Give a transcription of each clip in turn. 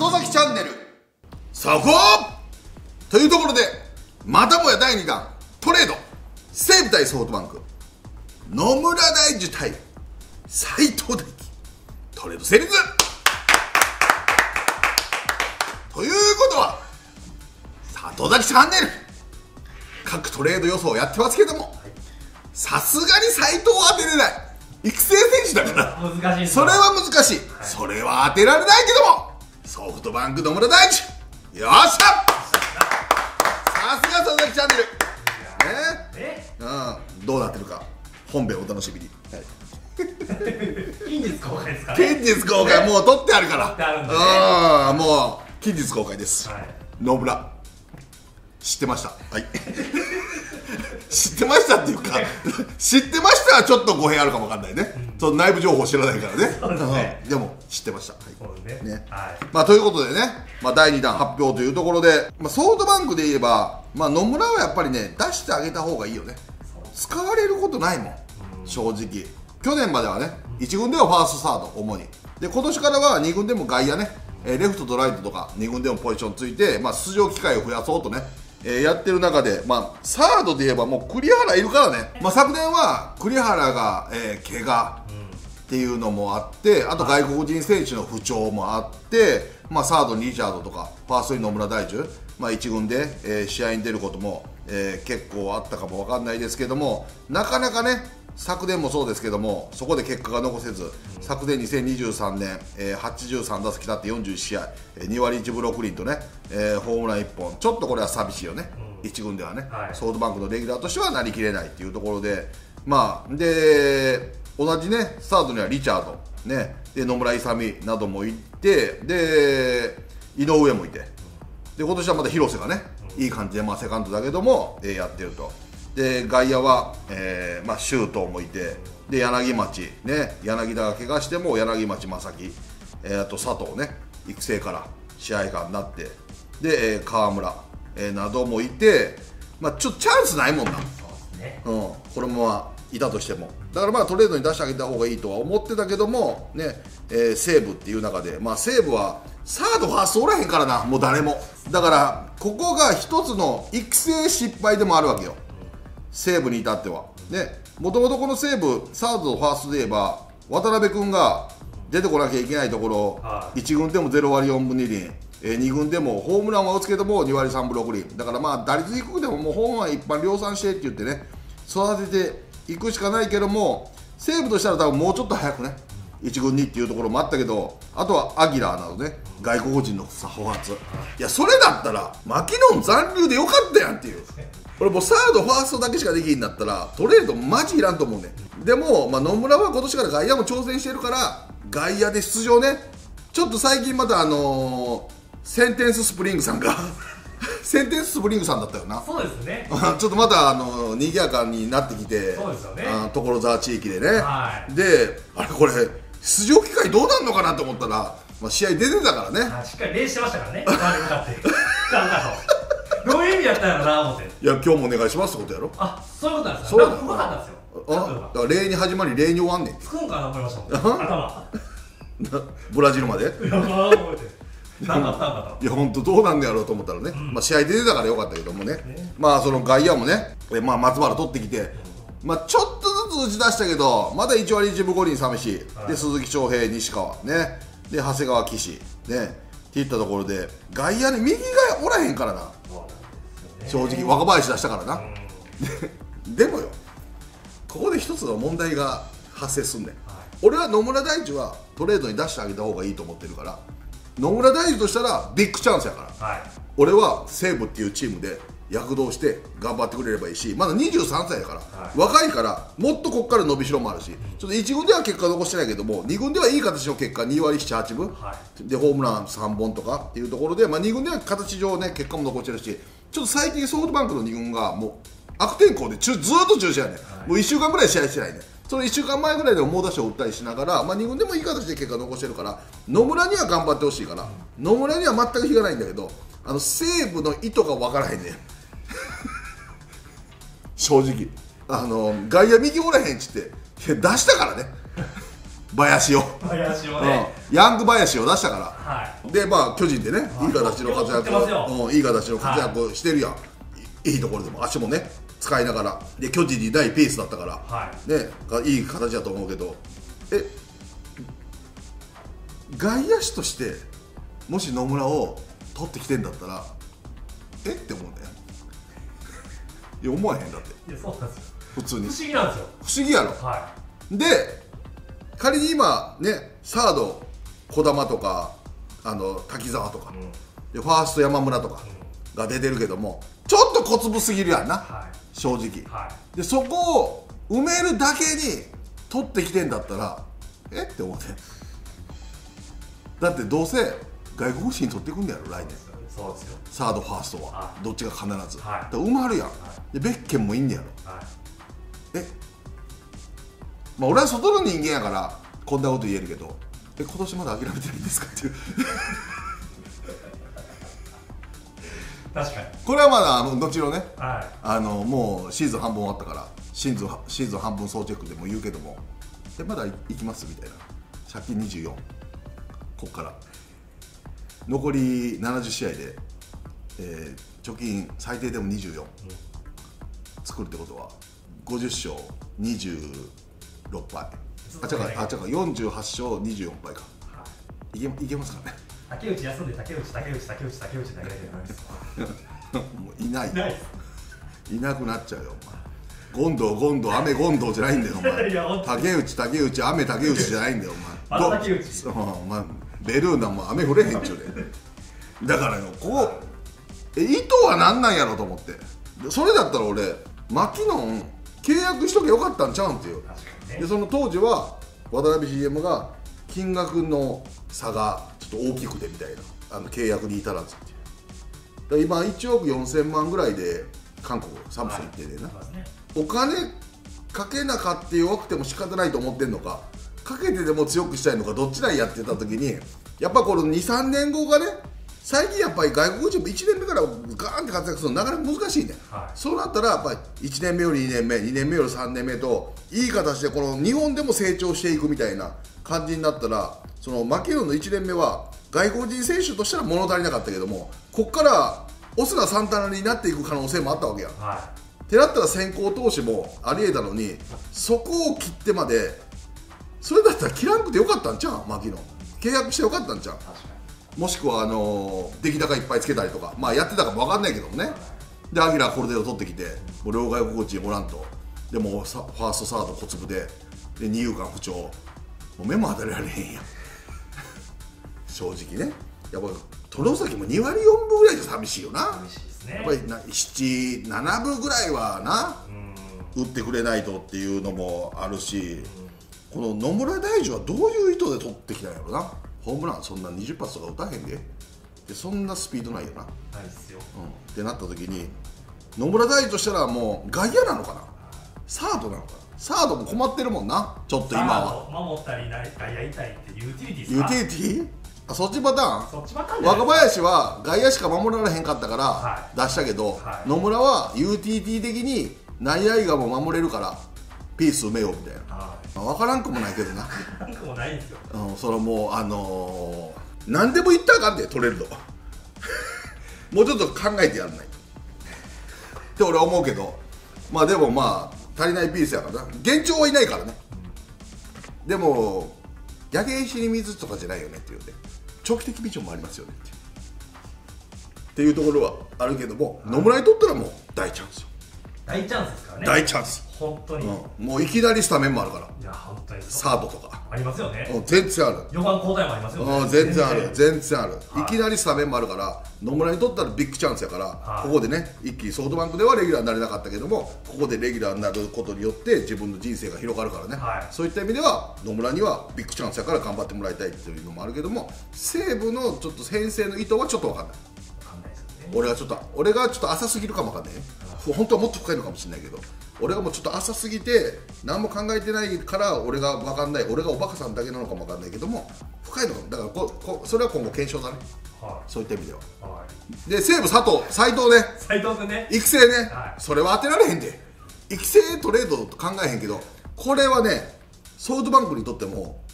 里崎チャンネルそこというところで、またもや第2弾トレード、西武対ソフトバンク、野村大樹対斎藤大樹、トレード成立ということは、里崎チャンネル各トレード予想をやってますけども、さすがに斎藤は当てれない、育成選手だから難しい、 それは難しい、それは当てられないけども、ソフトバンク野村大樹、よっしゃ、さすが里崎チャンネルね、どうなってるか本編お楽しみに。 近日公開ですかね。 近日公開、もう撮ってあるから、 撮ってあるんでね、 もう近日公開です、野村知ってました、はい知ってましたっていうか知ってましたはちょっと語弊あるかもわかんないね、その内部情報知らないからね、でも知ってました、ということでね、第2弾発表というところで、ソフトバンクで言えば、野村はやっぱりね、出してあげた方がいいよね、使われることないもん、正直。去年まではね、1軍ではファーストサード主にで、今年からは2軍でも外野ね、レフトとライトとか2軍でもポジションついて、出場機会を増やそうとね、やってる中で、サードで言えばもう栗原いるからね、昨年は栗原が、怪我っていうのもあって、あと外国人選手の不調もあって、サードにリチャードとかファーストに野村大樹、1軍で、試合に出ることも、結構あったかも分かんないですけども、なかなかね、昨年もそうですけども、そこで結果が残せず、昨年2023年、83打席立って41試合、2割1分6厘とね、ホームラン1本、ちょっとこれは寂しいよね、1軍ではね、ソフトバンクのレギュラーとしてはなりきれないっていうところで、で同じね、スタートにはリチャード、ね、で野村勇などもいて、で井上もいて、で今年はまた広瀬がね、いい感じで、セカンドだけども、やってると。で外野は、周東もいて、で柳町、ね、柳田が怪我しても柳町正樹、あと佐藤ね、育成から支配下になって、で、川村、などもいて、ちょっとチャンスないもんな、これもいたとしても、だからトレードに出してあげた方がいいとは思ってたけども、ね、西武っていう中で、西武はサードファーストおらへんからな、もう誰も。だからここが一つの育成失敗でもあるわけよ、西武に至っては。もともとこの西武、サードとファーストで言えば、渡辺君が出てこなきゃいけないところ、1軍でも0割4分2厘、2軍でもホームランは打つけども2割3分6厘、だから打率低くでももうホームラン一般量産してって言ってね、育てていくしかないけども、西武としたら多分もうちょっと早くね、1軍にっていうところもあったけど、あとはアギラーなどね、外国人の捕発、いや、それだったらマキノン残留でよかったやんっていう。俺もうサード、ファーストだけしかできんだったらトレードマジいらんと思うね。でも、野村は今年から外野も挑戦してるから、外野で出場ね。ちょっと最近またセンテンススプリングさんがセンテンススプリングさんだったよな。 そうですねちょっとまた賑やかになってきて、 そうですよね、 所沢地域でね、で、あれこれ出場機会どうなんのかなと思ったら、試合出てたからね、 しっかり練してましたからね、向かってどういう意味やったんやろな思って、 いや、今日もお願いしますってことやろ。 そういうことなんですよ。なんかうまかったんですよ。 だから礼に始まり礼に終わんねん。 つくんかな思いましたもん、頭ブラジルまで。 いや覚えて何だったんかと。 いや、本当どうなんだやろうと思ったらね、試合出てたからよかったけどもね、その外野もね、松原取ってきて、ちょっとずつ打ち出したけど、まだ1割1分5厘寂しい、で鈴木翔平、西川ね、で長谷川岸ねっていったところで、外野に右がおらへんからな、正直若林出したからな。でもよ、ここで一つの問題が発生すんねん。俺は野村大樹はトレードに出してあげた方がいいと思ってるから、野村大樹としたらビッグチャンスやから、俺は西武っていうチームで躍動して頑張ってくれればいいし、まだ23歳やから、若いからもっとここから伸びしろもあるし、ちょっと1軍では結果残してないけども、2軍ではいい形の結果、2割7、8分、でホームラン3本とかっていうところで、2軍では形上ね、結果も残してるし、ちょっと最近ソフトバンクの2軍がもう悪天候でずっと中止やね、もう1週間ぐらい試合してないね。その1週間前ぐらいでも猛打賞を打ったりしながら、2軍でもいい形で結果残してるから、野村には頑張ってほしいから、野村には全く非がないんだけど、西武の意図が分からへんねん正直外野右おらへんっつって出したからね林を林をね、 ヤング林を出したから、 はい、 でまあ巨人でね、いい形の活躍、いい形の活躍してるやん、いいところでも足もね使いながら、で巨人にないペースだったから、ね、いい形だと思うけど、外野手としてもし野村を取ってきてんだったらって思うんだよ。いや思わへんだって。 いやそうなんですよ、 普通に不思議なんですよ。 不思議やろ、で仮に今ねサード児玉とか滝沢とか、でファースト山村とかが出てるけども、ちょっと小粒すぎるやんな、正直、でそこを埋めるだけに取ってきてんだったらって思って、だってどうせ外国人取ってくんだやろ来年。 そうですよ、 サードファーストはどっちが必ず、 はい、 埋まるやん、でベッケンもいいんねやろ、まあ俺は外の人間やからこんなこと言えるけど、今年まだ諦めてないんですかっていう確かにこれはまだ後のね、 もうシーズン半分終わったからシーズン半分総チェックでも言うけども、まだ行きますみたいな、借金24、こっから残り70試合で、貯金最低でも24、作るってことは50勝26敗、48勝24敗か、いけますかね。 竹内休んで竹内だけでダメですもういないいなくなっちゃうよお前。権藤雨権藤じゃないんだよお前。竹内雨竹内じゃないんだよお前。 竹内ベルーナも雨降れへんちゅうでだからよ、こう意図は何なんやろと思って、それだったら俺マキノン契約しとけよかったんちゃうんっていう、でその当時は渡辺 GM が金額の差がちょっと大きくてみたいな、契約に至らずっていう、今1億4000万ぐらいで韓国サムスン行っててな、お金かけなかって弱くても仕方ないと思ってんのか、かけてでも強くしたいのか、どっちなんやってた時に、やっぱこの 2,3 年後がね、最近やっぱり外国人も1年目からガーンって活躍するのなかなか難しいね、そうなったらやっぱり1年目より2年目2年目より3年目といい形でこの日本でも成長していくみたいな感じになったら、そのマキノンの1年目は外国人選手としたら物足りなかったけども、ここからオスナ・サンタナになっていく可能性もあったわけやん、ってなったら先行投資もありえたのに、そこを切ってまで、それだったら切らんくてよかったんちゃう、マキノン契約してよかったんちゃう、もしくは出来高いっぱいつけたりとか、まあやってたかも分かんないけどもね、でアギラーコルデを取ってきて、もう両外国人おらんと、でもファーストサード小粒で二遊間不調、もう目も当たられへんやん正直ね、やっぱり外崎も2割4分ぐらいじゃ寂しいよな、やっぱり7、7分ぐらいはな、打ってくれないとっていうのもあるし、この野村大樹はどういう意図で取ってきたんやろな、ホームランそんな20発とか打たへんで、そんなスピードないよな、 ないっすよ、 ってなった時に、野村大樹としたらもう外野なのかな、サードなのかな、サードも困ってるもんな、ちょっと今は。 守ったり外野いたりってユーティリティユーティリティ、そっちパターン、 そっちパターン若林は外野しか守られへんかったから出したけど、野村はユーティリティ的に内野以外も守れるからピース埋めようみたいな、分からんくもないけどな、 分からんくもないんですよ、 それもう何でも言ったらあかんで取れるともうちょっと考えてやらないとって俺は思うけど、まあでもまあ足りないピースやからな、現状はいないからね、でも野源石に水とかじゃないよねっていうね、長期的ビジョンもありますよねっていうところはあるけども、野村にとったらもう大チャンスよ、 大チャンスですからね、 大チャンス、 本当に、 もういきなりスタメンもあるから、 いや本当にサードとかありますよね、 全然ある、 4番交代もありますよね、 全然ある、全然ある、いきなりスタメンもあるから、野村にとったらビッグチャンスやから、ここでね、一気にソフトバンクではレギュラーになれなかったけども、ここでレギュラーになることによって自分の人生が広がるからね、そういった意味では野村にはビッグチャンスやから頑張ってもらいたいっていうのもあるけども、西武のちょっと先生の意図はちょっと分かんない。俺がちょっと浅すぎるかもわかんない、本当はもっと深いのかもしれないけど、俺がもうちょっと浅すぎて何も考えてないから俺が分かんない、俺がおバカさんだけなのかもわかんないけども、深いのかも、だからそれは今後検証だね、そういった意味では、で西武斎藤ね、育成ね、それは当てられへんで、育成トレードと考えへんけど、これはねソフトバンクにとっても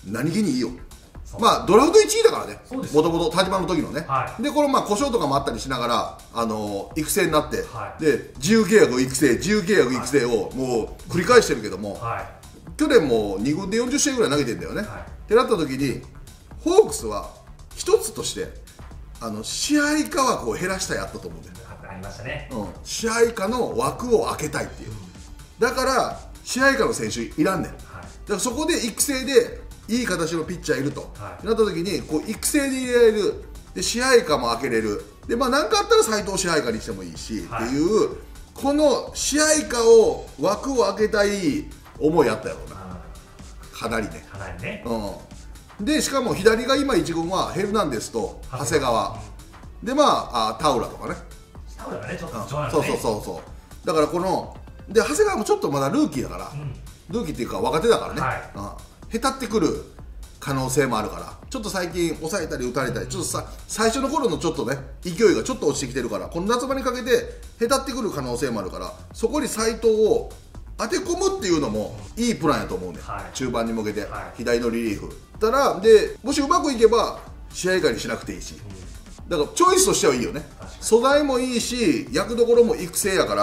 何気にいいよ。まあドラフト1位だからね、もともと田島の時のね、でこれまあ故障とかもあったりしながら育成になって、で自由契約育成自由契約育成をもう繰り返してるけども、去年も2軍で40試合ぐらい投げてんだよね。ってなった時にホークスは一つとして試合価枠を減らしたいあったと思うんだよ。 ありましたね。 試合価の枠を開けたいっていう、だから試合価の選手いらんねん。だからそこで育成でいい形のピッチャーいると、なった時にこう育成で入れられる、で支配下も開けれる、でまあ何かあったら斉藤支配下にしてもいいし、っていうこの支配下を枠を開けたい思いあったやろうな、かなりね。 かなりね。 でしかも左が今1軍はヘルナンデスと長谷川、でまあタウラとかね。 タウラがねちょっとそうだからこので長谷川もちょっとまだルーキーだから、ルーキーっていうか若手だからね、へたってくる可能性もあるから、ちょっと最近抑えたり打たれたり、ちょっと最初の頃のちょっとね勢いがちょっと落ちてきてるから、この夏場にかけてへたってくる可能性もあるから、そこに斉藤を当て込むっていうのもいいプランやと思うね、中盤に向けて、左のリリーフたら、でもしうまくいけば試合以外にしなくていいし、だからチョイスとしてはいいよね。素材もいいし役どころも育成やから、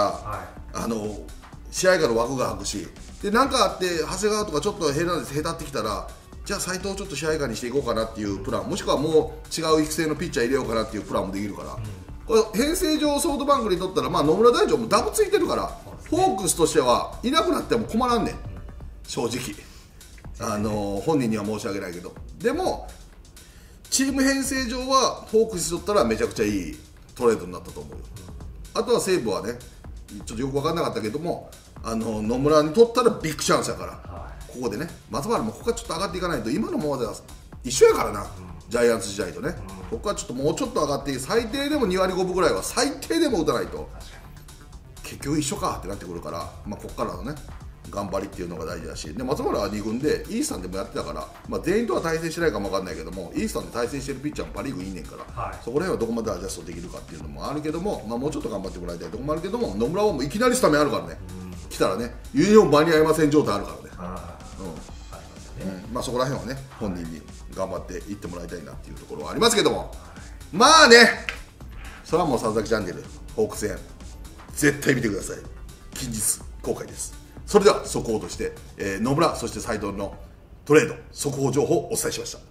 試合以外の枠が空くし、で何かあって長谷川とかちょっとへたってきたら、じゃあ斉藤ちょっと試合以外にしていこうかなっていうプラン、もしくはもう違う育成のピッチャー入れようかなっていうプランもできるから、これ編成上ソフトバンクにとったら、まあ野村大丈もダブついてるから、ホークスとしてはいなくなっても困らんねん、正直。本人には申し訳ないけど、でもチーム編成上はホークスにとったらめちゃくちゃいいトレードになったと思うよ。あとは西武はねちょっとよく分からなかったけども、野村にとったらビッグチャンスやから、ここでね松原もここからちょっと上がっていかないと、今のままでは一緒やからな、ジャイアンツ時代とね、ここはちょっともうちょっと上がって最低でも2割5分ぐらいは最低でも打たないと結局一緒かってなってくるから、まあ、ここからのね頑張りっていうのが大事だし、で松原は2軍でイースタンでもやってたから、まあ、全員とは対戦してないかも分かんないけども、イースタンで対戦してるピッチャーもパ・リーグいいねんから、そこら辺はどこまでアジャストできるかっていうのもあるけども、まあ、もうちょっと頑張ってもらいたいところもあるけども、野村はもういきなりスタメンあるからね、来たらねユニフォーム間に合いません状態あるからね、まあそこら辺はね本人に頑張っていってもらいたいなっていうところはありますけども、まあねそれはもう佐々木チャンネルホークス戦絶対見てください、近日公開です。それでは速報として、野村そして斉藤のトレード速報情報をお伝えしました。